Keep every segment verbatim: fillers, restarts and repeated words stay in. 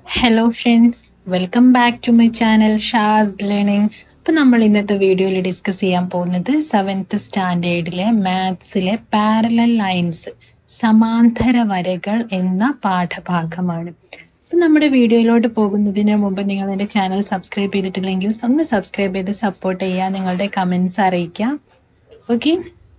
Hello friends, welcome back to my channel Shaz learning. ഇപ്പം നമ്മൾ ഇന്നത്തെ വീഡിയോയിൽ ഡിസ്കസ് ചെയ്യാൻ പോകുന്നത് സെവൻത്ത് സ്റ്റാൻഡേർഡിലെ മാത്സിലെ പാരലൽ ലൈൻസ് സമാന്തര വരകൾ എന്ന പാഠഭാഗമാണ്. അപ്പം നമ്മുടെ വീഡിയോയിലോട്ട് പോകുന്നതിന് മുമ്പ് നിങ്ങൾ എൻ്റെ ചാനൽ സബ്സ്ക്രൈബ് ചെയ്തിട്ടില്ലെങ്കിൽ ഒന്ന് സബ്സ്ക്രൈബ് ചെയ്ത് സപ്പോർട്ട് ചെയ്യുക, നിങ്ങളുടെ കമൻസ് അറിയിക്കുക. ഓക്കെ,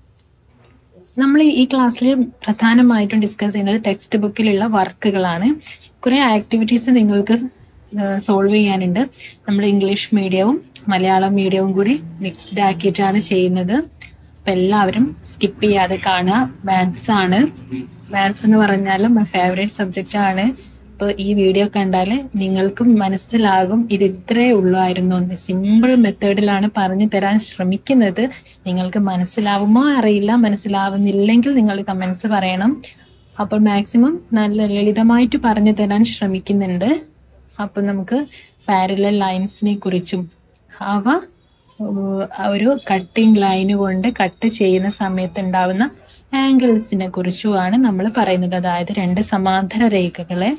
നമ്മൾ ഈ ക്ലാസ്സിൽ പ്രധാനമായിട്ടും ഡിസ്കസ് ചെയ്യുന്നത് ടെക്സ്റ്റ് ബുക്കിലുള്ള വർക്കുകളാണ്. കുറേ ആക്ടിവിറ്റീസ് നിങ്ങൾക്ക് സോൾവ് ചെയ്യാനുണ്ട്. നമ്മൾ ഇംഗ്ലീഷ് മീഡിയവും മലയാളം മീഡിയവും കൂടി മിക്സ്ഡ് ആക്കിയിട്ടാണ് ചെയ്യുന്നത്. അപ്പം എല്ലാവരും സ്കിപ്പ് ചെയ്യാതെ കാണുക. മാത്സ് ആണ്, മാത്സ് എന്ന് പറഞ്ഞാലും മൈ ഫേവറേറ്റ് സബ്ജക്റ്റ് ആണ്. അപ്പോൾ ഈ വീഡിയോ കണ്ടാൽ നിങ്ങൾക്കും മനസ്സിലാകും ഇത് ഇത്രേ ഉള്ളായിരുന്നു എന്ന്. സിമ്പിൾ മെത്തേഡിലാണ് പറഞ്ഞു തരാൻ ശ്രമിക്കുന്നത്. നിങ്ങൾക്ക് മനസ്സിലാവുമോ അറിയില്ല, മനസ്സിലാവുന്നില്ലെങ്കിൽ നിങ്ങൾ കമൻസ് പറയണം. അപ്പോൾ മാക്സിമം നല്ല ലളിതമായിട്ട് പറഞ്ഞു തരാൻ ശ്രമിക്കുന്നുണ്ട്. അപ്പം നമുക്ക് പാരലൽ ലൈൻസിനെ കുറിച്ചും അവ ഒരു കട്ടിങ് ലൈന് കൊണ്ട് കട്ട് ചെയ്യുന്ന സമയത്ത് ഉണ്ടാവുന്ന ആംഗിൾസിനെ കുറിച്ചുമാണ് നമ്മൾ പറയുന്നത്. അതായത് രണ്ട് സമാന്തര രേഖകളെ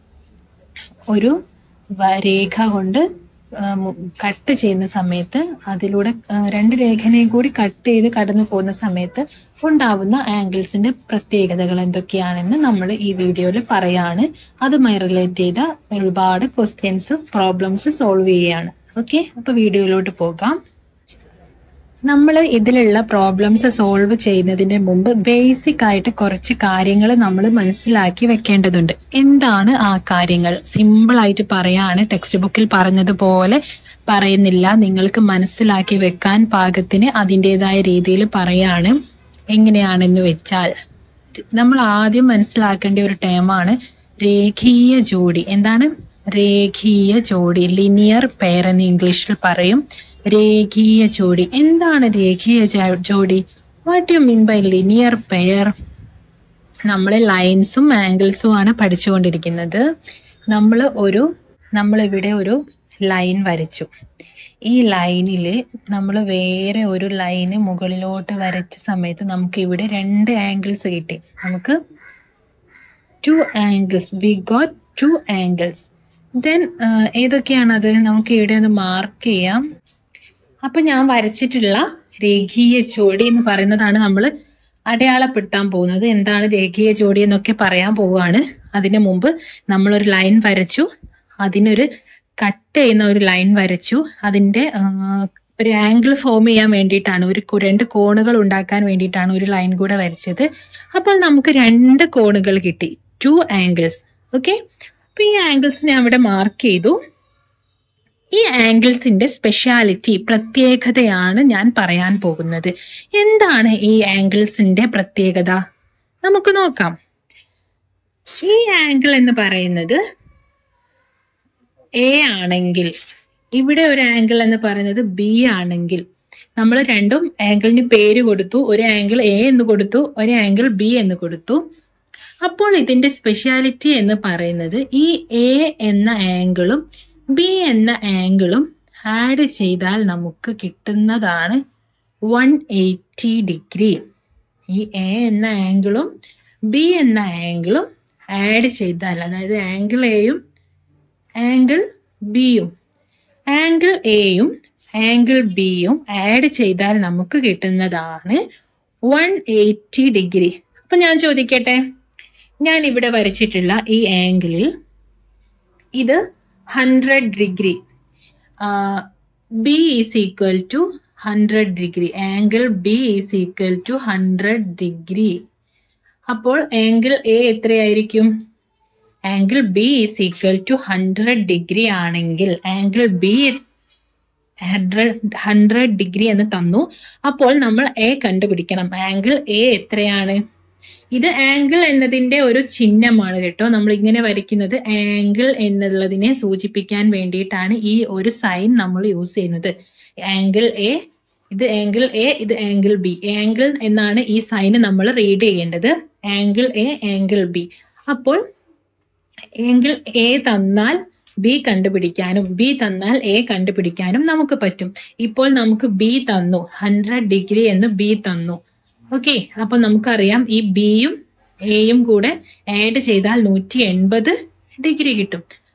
ഒരു രേഖ കൊണ്ട് കട്ട് ചെയ്യുന്ന സമയത്ത് അതിലൂടെ രണ്ട് രേഖനെയും കൂടി കട്ട് ചെയ്ത് കടന്നു പോകുന്ന സമയത്ത് ഉണ്ടാവുന്ന ആംഗിൾസിന്റെ പ്രത്യേകതകൾ എന്തൊക്കെയാണെന്ന് നമ്മൾ ഈ വീഡിയോയിൽ പറയാണ്. അതുമായി റിലേറ്റ് ചെയ്ത ഒരുപാട് ക്വസ്റ്റ്യൻസ് പ്രോബ്ലംസ് സോൾവ് ചെയ്യുകയാണ്. ഓക്കെ, അപ്പൊ വീഡിയോയിലോട്ട് പോകാം. നമ്മൾ ഇതിലുള്ള പ്രോബ്ലംസ് സോൾവ് ചെയ്യുന്നതിന് മുമ്പ് ബേസിക് ആയിട്ട് കുറച്ച് കാര്യങ്ങൾ നമ്മൾ മനസ്സിലാക്കി വെക്കേണ്ടതുണ്ട്. എന്താണ് ആ കാര്യങ്ങൾ? സിമ്പിൾ ആയിട്ട് പറയാണ്, ടെക്സ്റ്റ് ബുക്കിൽ പറഞ്ഞതുപോലെ പറയുന്നില്ല. നിങ്ങൾക്ക് മനസ്സിലാക്കി വെക്കാൻ പാകത്തിന് അതിൻ്റെതായ രീതിയിൽ പറയാണ്. എങ്ങനെയാണെന്ന് വെച്ചാൽ, നമ്മൾ ആദ്യം മനസ്സിലാക്കേണ്ട ഒരു ടേമാണ് രേഖീയ ജോഡി. എന്താണ് രേഖീയ ജോഡി? ലിനിയർ പെയർ എന്ന് ഇംഗ്ലീഷിൽ പറയും. രേഖീയ ജോഡി എന്താണ്? രേഖീയ ജോഡി, what you mean by linear pair? നമ്മൾ ലൈൻസും ആംഗിൾസും ആണ് പഠിച്ചുകൊണ്ടിരിക്കുന്നത്. നമ്മൾ ഒരു നമ്മളിവിടെ ഒരു ലൈൻ വരച്ചു. ഈ ലൈനിൽ നമ്മൾ വേറെ ഒരു ലൈന് മുകളിലോട്ട് വരച്ച സമയത്ത് നമുക്ക് ഇവിടെ രണ്ട് ആംഗിൾസ് കിട്ടി. നമുക്ക് two angles, we got two angles. Then ഏതൊക്കെയാണത്? നമുക്ക് ഇവിടെ ഒന്ന് മാർക്ക് ചെയ്യാം. അപ്പൊ ഞാൻ വരച്ചിട്ടുള്ള രേഖീയ ജോഡി എന്ന് പറയുന്നതാണ് നമ്മൾ അടയാളപ്പെടുത്താൻ പോകുന്നത്. എന്താണ് രേഖീയ ജോഡി എന്നൊക്കെ പറയാൻ പോവുകയാണ്. അതിനു മുമ്പ് നമ്മളൊരു ലൈൻ വരച്ചു, അതിനൊരു കട്ട് ചെയ്യുന്ന ഒരു ലൈൻ വരച്ചു. അതിന്റെ ഒരു ആംഗിൾ ഫോം ചെയ്യാൻ വേണ്ടിയിട്ടാണ്, ഒരു രണ്ട് കോണുകൾ ഉണ്ടാക്കാൻ വേണ്ടിയിട്ടാണ് ഒരു ലൈൻ കൂടെ വരച്ചത്. അപ്പോൾ നമുക്ക് രണ്ട് കോണുകൾ കിട്ടി, ടു ആംഗിൾസ്. ഓക്കെ, അപ്പൊ ഈ ആംഗിൾസ് ഞാൻ ഇവിടെ മാർക്ക് ചെയ്തു. ഈ ആംഗിൾസിന്റെ സ്പെഷ്യാലിറ്റി, പ്രത്യേകതയാണ് ഞാൻ പറയാൻ പോകുന്നത്. എന്താണ് ഈ ആംഗിൾസിന്റെ പ്രത്യേകത? നമുക്ക് നോക്കാം. ഈ ആംഗിൾ എന്ന് പറയുന്നത് എ ആണെങ്കിൽ, ഇവിടെ ഒരു ആംഗിൾ എന്ന് പറയുന്നത് ബി ആണെങ്കിൽ, നമ്മൾ രണ്ടും ആംഗിളിന് പേര് കൊടുത്തു. ഒരു ആംഗിൾ എ എന്ന് കൊടുത്തു, ഒരു ആംഗിൾ ബി എന്ന് കൊടുത്തു. അപ്പോൾ ഇതിന്റെ സ്പെഷ്യാലിറ്റി എന്ന് പറയുന്നത് ഈ എ എന്ന ആംഗിളും ബി എന്ന ആംഗിളും ആഡ് ചെയ്താൽ നമുക്ക് കിട്ടുന്നതാണ് വൺ എയ്റ്റി ഡിഗ്രി. ഈ എ എന്ന ആംഗിളും ബി എന്ന ആംഗിളും ആഡ് ചെയ്താൽ, അതായത് ആംഗിൾ എയും ആംഗിൾ ബിയും ആംഗിൾ എയും ആംഗിൾ ബിയും ആഡ് ചെയ്താൽ നമുക്ക് കിട്ടുന്നതാണ് വൺ എയ്റ്റി ഡിഗ്രി. അപ്പൊ ഞാൻ ചോദിക്കട്ടെ, ഞാൻ ഇവിടെ വരച്ചിട്ടുള്ള ഈ ആംഗിളിൽ ഇത് hundred degree, B is equal to hundred degree, angle B is equal to hundred degree. അപ്പോൾ ആംഗിൾ എ എത്രയായിരിക്കും? Angle B is equal to hundred degree ആണെങ്കിൽ angle B hundred hundred degree എന്ന് തന്നു. അപ്പോൾ നമ്മൾ എ കണ്ടുപിടിക്കണം. ആംഗിൾ എ എത്രയാണ്? ഇത് ആംഗിൾ എന്നതിന്റെ ഒരു ചിഹ്നമാണ് കേട്ടോ. നമ്മൾ ഇങ്ങനെ വരയ്ക്കുന്നത് ആംഗിൾ എന്നുള്ളതിനെ സൂചിപ്പിക്കാൻ വേണ്ടിയിട്ടാണ് ഈ ഒരു സൈൻ നമ്മൾ യൂസ് ചെയ്യുന്നത്. ആംഗിൾ എ, ഇത് ആംഗിൾ എ, ഇത് ആംഗിൾ ബി. ആംഗിൾ എന്നാണ് ഈ സൈന് നമ്മൾ റീഡ് ചെയ്യേണ്ടത്. Angle A, angle B. അപ്പോൾ ആംഗിൾ എ തന്നാൽ ബി കണ്ടുപിടിക്കാനും ബി തന്നാൽ എ കണ്ടുപിടിക്കാനും നമുക്ക് പറ്റും. ഇപ്പോൾ നമുക്ക് ബി തന്നു, ഹൺഡ്രഡ് ഡിഗ്രി എന്ന് ബി തന്നു. ഓക്കെ, അപ്പൊ നമുക്കറിയാം ഈ ബിയും എയും കൂടെ ആഡ് ചെയ്താൽ നൂറ്റി എൺപത് ഡിഗ്രി കിട്ടും.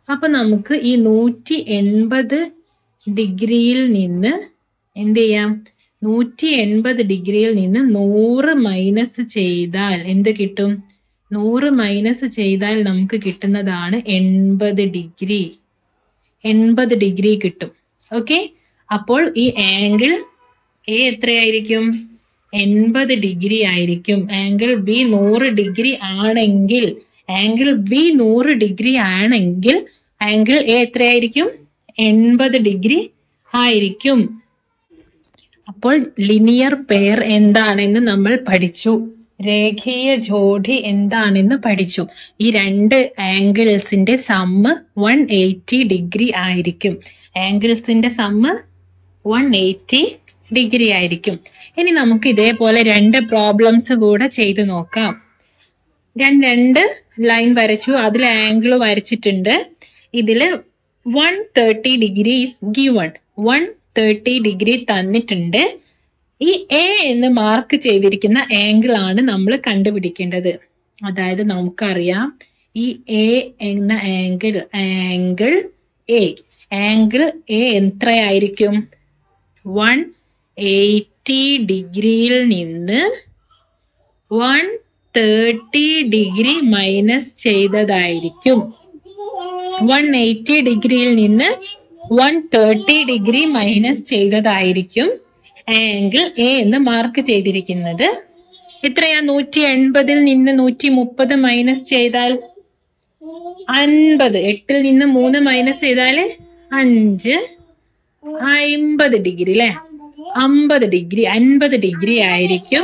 അപ്പൊ നമുക്ക് ഈ നൂറ്റി എൺപത് ഡിഗ്രിയിൽ നിന്ന് എന്ത് ചെയ്യാം? നൂറ്റി എൺപത് ഡിഗ്രിയിൽ നിന്ന് നൂറ് മൈനസ് ചെയ്താൽ എന്ത് കിട്ടും? നൂറ് മൈനസ് ചെയ്താൽ നമുക്ക് കിട്ടുന്നതാണ് എൺപത് ഡിഗ്രി. എൺപത് ഡിഗ്രി കിട്ടും. ഓക്കെ, അപ്പോൾ ഈ ആംഗിൾ എ എത്രയായിരിക്കും? എൺപത് ഡിഗ്രി ആയിരിക്കും. ആംഗിൾ ബി നൂറ് ഡിഗ്രി ആണെങ്കിൽ ആംഗിൾ ബി നൂറ് ഡിഗ്രി ആണെങ്കിൽ ആംഗിൾ എ എത്രയായിരിക്കും? എൺപത് ഡിഗ്രി ആയിരിക്കും. അപ്പോൾ ലിനിയർ പെയർ എന്താണെന്ന് നമ്മൾ പഠിച്ചു. രേഖീയ ജോഡി എന്താണെന്ന് പഠിച്ചു. ഈ രണ്ട് ആംഗിൾസിന്റെ സമ്മ് വൺ എയ്റ്റി ഡിഗ്രി ആയിരിക്കും. ആംഗിൾസിന്റെ സമ്മ് വൺ എയ്റ്റി ഡിഗ്രി ആയിരിക്കും. ഇനി നമുക്ക് ഇതേപോലെ രണ്ട് പ്രോബ്ലംസ് കൂടെ ചെയ്തു നോക്കാം. ഞാൻ രണ്ട് ലൈൻ വരച്ചു, അതിൽ ആംഗിൾ വരച്ചിട്ടുണ്ട്. ഇതില് one thirty degree is given. One thirty degree തന്നിട്ടുണ്ട്. ഈ എ എന്ന് മാർക്ക് ചെയ്തിരിക്കുന്ന ആംഗിൾ ആണ് നമ്മൾ കണ്ടുപിടിക്കേണ്ടത്. അതായത് നമുക്കറിയാം ഈ എ എന്ന angle angle A angle A എത്രയായിരിക്കും? വൺ എയ്റ്റി ഡിഗ്രിയിൽ നിന്ന് വൺ തേർട്ടി ഡിഗ്രി മൈനസ് ചെയ്തതായിരിക്കും. വൺ എയ്റ്റി ഡിഗ്രിയിൽ നിന്ന് വൺ തേർട്ടി ഡിഗ്രി മൈനസ് ചെയ്തതായിരിക്കും ആംഗിൾ എ എന്ന് മാർക്ക് ചെയ്തിരിക്കുന്നത്. എത്രയാ? നൂറ്റി എൺപതിൽ നിന്ന് നൂറ്റി മുപ്പത് മൈനസ് ചെയ്താൽ അൻപത്. എട്ടിൽ നിന്ന് മൂന്ന് മൈനസ് ചെയ്താല് അഞ്ച്. അമ്പത് ഡിഗ്രി അല്ലെ? അമ്പത് ഡിഗ്രി അൻപത് ഡിഗ്രി ആയിരിക്കും.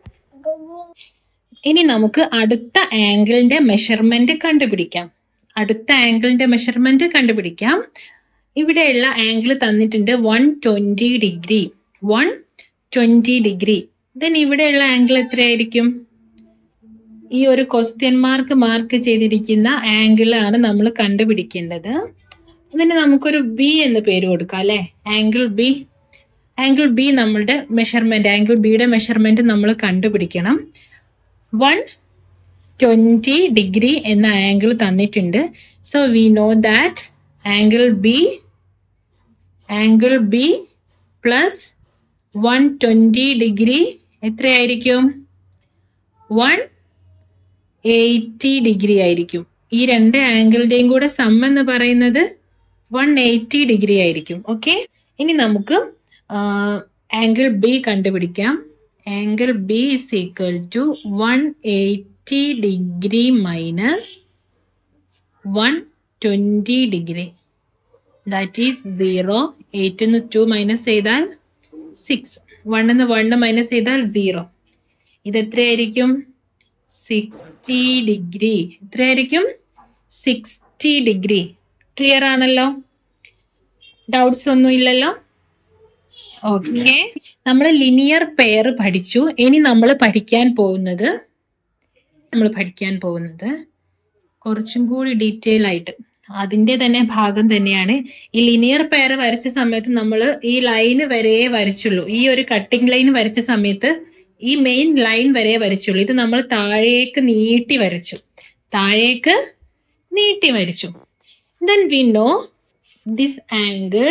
ഇനി നമുക്ക് അടുത്ത ആംഗിളിന്റെ മെഷർമെന്റ് കണ്ടുപിടിക്കാം. അടുത്ത ആംഗിളിന്റെ മെഷർമെന്റ് കണ്ടുപിടിക്കാം. ഇവിടെയുള്ള ആംഗിൾ തന്നിട്ടുണ്ട് one twenty degree. One twenty degree. Then ഇവിടെയുള്ള ആംഗിൾ എത്രയായിരിക്കും? ഈ ഒരു ക്വസ്റ്റ്യൻ മാർക്ക് മാർക്ക് ചെയ്തിരിക്കുന്ന ആംഗിൾ ആണ് നമ്മൾ കണ്ടുപിടിക്കേണ്ടത്. അതിന് നമുക്കൊരു ബി എന്ന് പേര് കൊടുക്കാം അല്ലെ? Angle B. ആംഗിൾ ബി നമ്മളുടെ മെഷർമെന്റ്, ആംഗിൾ ബിയുടെ മെഷർമെന്റ് നമ്മൾ കണ്ടുപിടിക്കണം. വൺ ട്വന്റി ഡിഗ്രി എന്ന ആംഗിൾ തന്നിട്ടുണ്ട്. So we know that angle B angle B plus one twenty degree എത്രയായിരിക്കും? വൺ എയ്റ്റി ഡിഗ്രി ആയിരിക്കും. ഈ രണ്ട് ആംഗിളിന്റെയും കൂടെ സം എന്ന് പറയുന്നത് വൺ എയ്റ്റി ഡിഗ്രി ആയിരിക്കും. ഓക്കെ, ഇനി നമുക്ക് ആംഗിൾ ബി കണ്ടുപിടിക്കാം. Angle B is equal to one eighty degree minus one twenty degree. That is zero. എയ്റ്റിന്ന് two minus ചെയ്താൽ സിക്സ്. വണ്ണിന്ന് വണ്ണ് മൈനസ് ചെയ്താൽ സീറോ. ഇത് എത്രയായിരിക്കും? Sixty degree. എത്രയായിരിക്കും? Sixty degree. ക്ലിയർ ആണല്ലോ? ഡൗട്ട്സ് ഒന്നും ഇല്ലല്ലോ? ഓക്കെ, നമ്മൾ ലിനിയർ പെയർ പഠിച്ചു. ഇനി നമ്മൾ പഠിക്കാൻ പോകുന്നത് നമ്മൾ പഠിക്കാൻ പോകുന്നത് കുറച്ചും കൂടി ഡീറ്റെയിൽ ആയിട്ട് അതിന്റെ തന്നെ ഭാഗം തന്നെയാണ്. ഈ ലിനിയർ പെയർ വരച്ച സമയത്ത് നമ്മൾ ഈ ലൈന് വരെ വരച്ചുള്ളൂ. ഈ ഒരു കട്ടിംഗ് ലൈൻ വരച്ച സമയത്ത് ഈ മെയിൻ ലൈൻ വരെ വരച്ചുള്ളൂ. ഇത് നമ്മൾ താഴേക്ക് നീട്ടി വരച്ചു. താഴേക്ക് നീട്ടി വരച്ചു. Then we know this angle.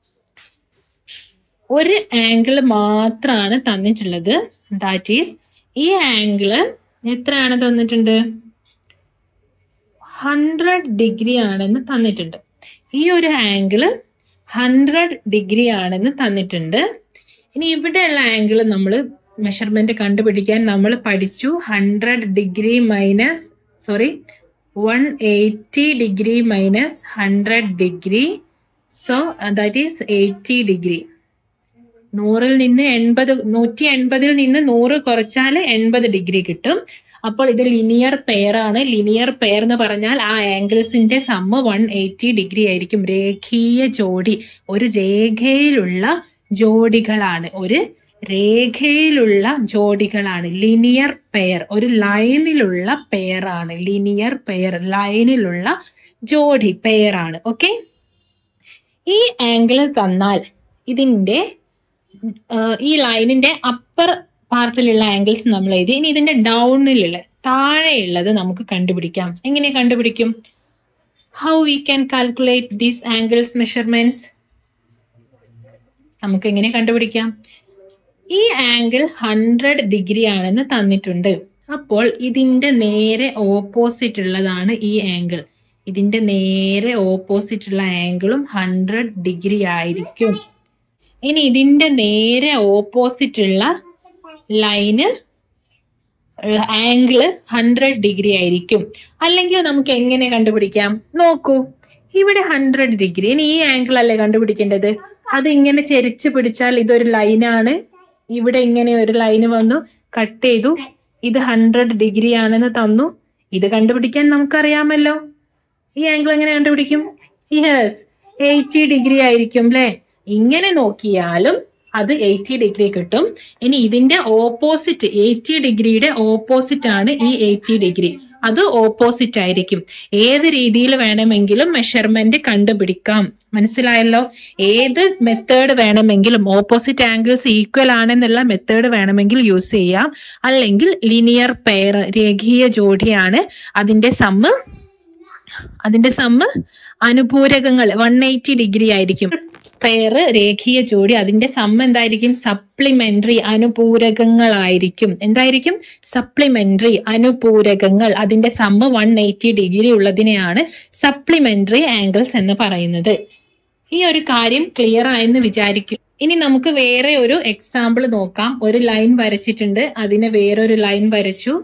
ഒരു ആംഗിൾ മാത്രമാണ് തന്നിട്ടുള്ളത്. ദാറ്റ് ഈസ് ഈ ആംഗിള് എത്രയാണ് തന്നിട്ടുണ്ട്? ഹൺഡ്രഡ് ഡിഗ്രി ആണെന്ന് തന്നിട്ടുണ്ട്. ഈ ഒരു ആംഗിള് ഹൺഡ്രഡ് ഡിഗ്രി ആണെന്ന് തന്നിട്ടുണ്ട്. ഇനി ഇവിടെയുള്ള ആംഗിൾ നമ്മൾ മെഷർമെന്റ് കണ്ടുപിടിക്കാൻ നമ്മൾ പഠിച്ചു. Hundred degree minus sorry one eighty degree minus hundred degree. So that is eighty degree. നൂറിൽ നിന്ന് എൺപത് നൂറ്റി എൺപതിൽ നിന്ന് നൂറ് കുറച്ചാൽ എൺപത് ഡിഗ്രി കിട്ടും. അപ്പോൾ ഇത് ലിനിയർ പെയർ ആണ്. ലിനിയർ പെയർ എന്ന് പറഞ്ഞാൽ ആ ആംഗിൾസിന്റെ സമ്മ് വൺ എയ്റ്റി ഡിഗ്രി ആയിരിക്കും. രേഖീയ ജോഡി, ഒരു രേഖയിലുള്ള ജോഡികളാണ്. ഒരു രേഖയിലുള്ള ജോഡികളാണ് ലിനിയർ പെയർ. ഒരു ലൈനിലുള്ള പെയർ ആണ് ലിനിയർ പെയർ. ലൈനിലുള്ള ജോഡി പെയർ ആണ്. ഓക്കെ, ഈ ആംഗിൾ തന്നാൽ ഇതിന്റെ ഈ ലൈനിന്റെ അപ്പർ പാർട്ടിലുള്ള ആംഗിൾസ് നമ്മൾ എഴുതി. ഇനി ഇതിന്റെ ഡൗണിലുള്ള താഴെയുള്ളത് നമുക്ക് കണ്ടുപിടിക്കാം. എങ്ങനെ കണ്ടുപിടിക്കും? How we can calculate these angles measurements? നമുക്ക് എങ്ങനെ കണ്ടുപിടിക്കാം? ഈ ആംഗിൾ ഹൺഡ്രഡ് ഡിഗ്രി ആണെന്ന് തന്നിട്ടുണ്ട്. അപ്പോൾ ഇതിന്റെ നേരെ ഓപ്പോസിറ്റ് ഉള്ളതാണ് ഈ ആംഗിൾ. ഇതിന്റെ നേരെ ഓപ്പോസിറ്റ് ഉള്ള ആംഗിളും ഹൺഡ്രഡ് ഡിഗ്രി ആയിരിക്കും. ഇനി ഇതിന്റെ നേരെ ഓപ്പോസിറ്റ് ഉള്ള ലൈന് ആംഗിള് ഹൺഡ്രഡ് ഡിഗ്രി ആയിരിക്കും. അല്ലെങ്കിൽ നമുക്ക് എങ്ങനെ കണ്ടുപിടിക്കാം? നോക്കൂ, ഇവിടെ ഹൺഡ്രഡ് ഡിഗ്രി. ഇനി ഈ ആംഗിൾ അല്ലേ കണ്ടുപിടിക്കേണ്ടത്. അത് ഇങ്ങനെ ചെരിച്ച് പിടിച്ചാൽ ഇതൊരു ലൈനാണ്. ഇവിടെ ഇങ്ങനെ ഒരു ലൈന് വന്നു, കട്ട് ചെയ്തു. ഇത് ഹൺഡ്രഡ് ഡിഗ്രി ആണെന്ന് തന്നു. ഇത് കണ്ടുപിടിക്കാൻ നമുക്കറിയാമല്ലോ. ഈ ആംഗിൾ എങ്ങനെ കണ്ടുപിടിക്കും? യെസ്, എയ്റ്റി ഡിഗ്രി ആയിരിക്കും അല്ലെ. ഇങ്ങനെ നോക്കിയാലും അത് എയ്റ്റി ഡിഗ്രി കിട്ടും. ഇനി ഇതിന്റെ ഓപ്പോസിറ്റ്, എയ്റ്റി ഡിഗ്രിയുടെ ഓപ്പോസിറ്റ് ആണ് ഈ എയ്റ്റി ഡിഗ്രി. അത് ഓപ്പോസിറ്റ് ആയിരിക്കും. ഏത് രീതിയിൽ വേണമെങ്കിലും മെഷർമെന്റ് കണ്ടുപിടിക്കാം. മനസ്സിലായല്ലോ? ഏത് മെത്തേഡ് വേണമെങ്കിലും, ഓപ്പോസിറ്റ് ആംഗിൾസ് ഈക്വൽ ആണെന്നുള്ള മെത്തേഡ് വേണമെങ്കിൽ യൂസ് ചെയ്യാം. അല്ലെങ്കിൽ ലിനിയർ പെയർ, രേഖീയ ജോഡിയാണ്. അതിന്റെ സമ്മ് അതിന്റെ സമ്മ് അനുപൂരകങ്ങൾ വൺ എയ്റ്റി ഡിഗ്രി ആയിരിക്കും. പെയർ, രേഖീയ ജോഡി, അതിന്റെ സമ്മ് എന്തായിരിക്കും? സപ്ലിമെന്ററി, അനുപൂരകങ്ങളായിരിക്കും. എന്തായിരിക്കും? സപ്ലിമെന്ററി, അനുപൂരകങ്ങൾ. അതിന്റെ സമ്മ് വൺ എയ്റ്റി ഡിഗ്രി ഉള്ളതിനെയാണ് സപ്ലിമെന്ററി ആംഗിൾസ് എന്ന് പറയുന്നത്. ഈ ഒരു കാര്യം ക്ലിയർ ആയെന്ന് വിചാരിക്കും. ഇനി നമുക്ക് വേറെ ഒരു എക്സാമ്പിൾ നോക്കാം. ഒരു ലൈൻ വരച്ചിട്ടുണ്ട്, അതിന് വേറൊരു ലൈൻ വരച്ചു.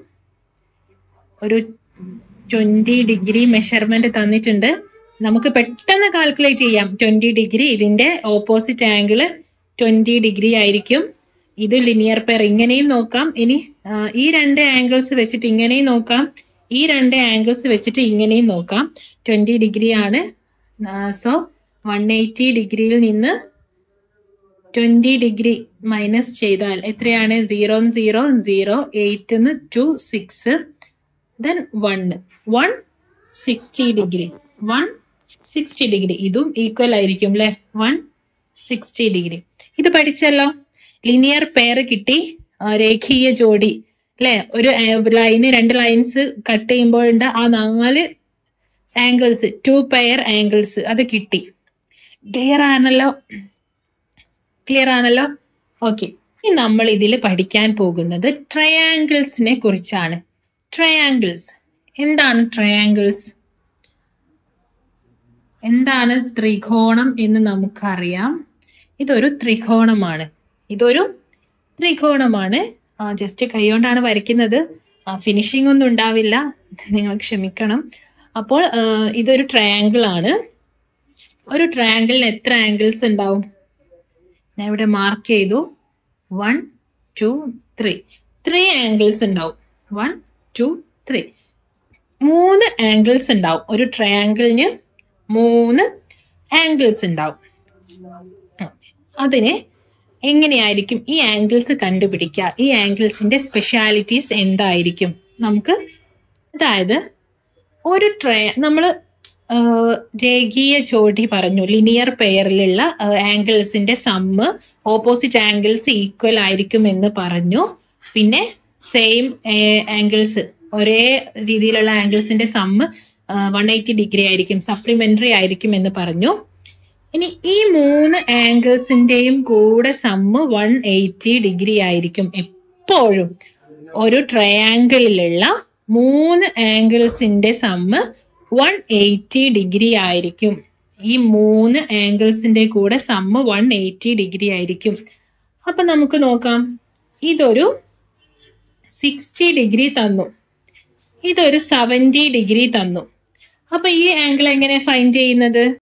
ഒരു ട്വന്റി ഡിഗ്രി മെഷർമെന്റ് തന്നിട്ടുണ്ട്. നമുക്ക് പെട്ടെന്ന് കാൽക്കുലേറ്റ് ചെയ്യാം. ട്വന്റി ഡിഗ്രി, ഇതിന്റെ ഓപ്പോസിറ്റ് ആംഗിള് ട്വന്റി ഡിഗ്രി ആയിരിക്കും. ഇത് ലിനിയർ പെയർ. ഇങ്ങനെയും നോക്കാം. ഇനി ഈ രണ്ട് ആംഗിൾസ് വെച്ചിട്ട് ഇങ്ങനെയും നോക്കാം. ഈ രണ്ട് ആംഗിൾസ് വെച്ചിട്ട് ഇങ്ങനെയും നോക്കാം. ട്വന്റി ഡിഗ്രി ആണ്. സോ വൺ എയ്റ്റി ഡിഗ്രിയിൽ നിന്ന് ട്വന്റി ഡിഗ്രി മൈനസ് ചെയ്താൽ എത്രയാണ്? Zero zero zero, eight two six, then one one sixty degree. One sixty degree ഇതും ഈക്വൽ ആയിരിക്കും അല്ലെ. One sixty degree. ഇത് പഠിച്ചല്ലോ. ലിനിയർ പെയർ കിട്ടി, രേഖീയ ജോഡി അല്ലെ. ഒരു ലൈന്, രണ്ട് ലൈൻസ് കട്ട് ചെയ്യുമ്പോഴുണ്ട് ആ നാല് ആംഗിൾസ്, ടു പെയർ ആംഗിൾസ്, അത് കിട്ടി. ക്ലിയർ ആണല്ലോ? ക്ലിയർ ആണല്ലോ? ഓക്കെ. ഇനി നമ്മൾ ഇതിൽ പഠിക്കാൻ പോകുന്നത് ട്രയാങ്കിൾസിനെ കുറിച്ചാണ്. ട്രയാങ്കിൾസ് എന്താണ്? ട്രയാങ്കിൾസ് എന്താണ്? ത്രികോണം എന്ന് നമുക്കറിയാം. ഇതൊരു ത്രികോണമാണ്. ഇതൊരു ത്രികോണമാണ്. ജസ്റ്റ് കൈകൊണ്ടാണ് വരയ്ക്കുന്നത്. ഫിനിഷിംഗ് ഒന്നും ഉണ്ടാവില്ല, നിങ്ങൾ ക്ഷമിക്കണം. അപ്പോൾ ഇതൊരു ട്രയാങ്കിൾ ആണ്. ഒരു ട്രയാങ്കിളിന് എത്ര ആംഗിൾസ് ഉണ്ടാവും? ഞാൻ ഇവിടെ മാർക്ക് ചെയ്തു. One two three three angles ഉണ്ടാവും. വൺ ടു ത്രീ മൂന്ന് ആംഗിൾസ് ഉണ്ടാവും. ഒരു ട്രയാങ്കിളിന് മൂന്ന് ആംഗിൾസ് ഉണ്ടാവും. അതിന് എങ്ങനെയായിരിക്കും ഈ ആംഗിൾസ് കണ്ടുപിടിക്കുക? ഈ ആംഗിൾസിന്റെ സ്പെഷ്യാലിറ്റീസ് എന്തായിരിക്കും? നമുക്ക് അതായത് ഒരു ട്രയ നമ്മൾ രേഖീയ ജോഡി പറഞ്ഞു, ലിനിയർ പെയറിലുള്ള ആംഗിൾസിന്റെ സമ്മ് ഓപ്പോസിറ്റ് ആംഗിൾസ് ഈക്വൽ ആയിരിക്കും എന്ന് പറഞ്ഞു. പിന്നെ സെയിം ആംഗിൾസ്, ഒരേ രീതിയിലുള്ള ആംഗിൾസിന്റെ സമ്മ് വൺ എയ്റ്റി ഡിഗ്രി ആയിരിക്കും, സപ്ലിമെന്ററി ആയിരിക്കും എന്ന് പറഞ്ഞു. ഇനി ഈ മൂന്ന് ആംഗിൾസിന്റെയും കൂടെ സമ്മ് വൺ എയ്റ്റി ഡിഗ്രി ആയിരിക്കും. എപ്പോഴും ഒരു ട്രയാങ്കിളിലുള്ള മൂന്ന് ആംഗിൾസിന്റെ സമ്മ് വൺ എയ്റ്റി ഡിഗ്രി ആയിരിക്കും. ഈ മൂന്ന് ആംഗിൾസിന്റെ കൂടെ സമ്മ് വൺ എയ്റ്റി ഡിഗ്രി ആയിരിക്കും. അപ്പൊ നമുക്ക് നോക്കാം. ഇതൊരു സിക്സ്റ്റി ഡിഗ്രി തന്നു, ഇതൊരു സെവന്റി ഡിഗ്രി തന്നു. അപ്പൊ ഈ ആംഗിൾ എങ്ങനെ ഫൈൻഡ് ചെയ്യുന്നത്?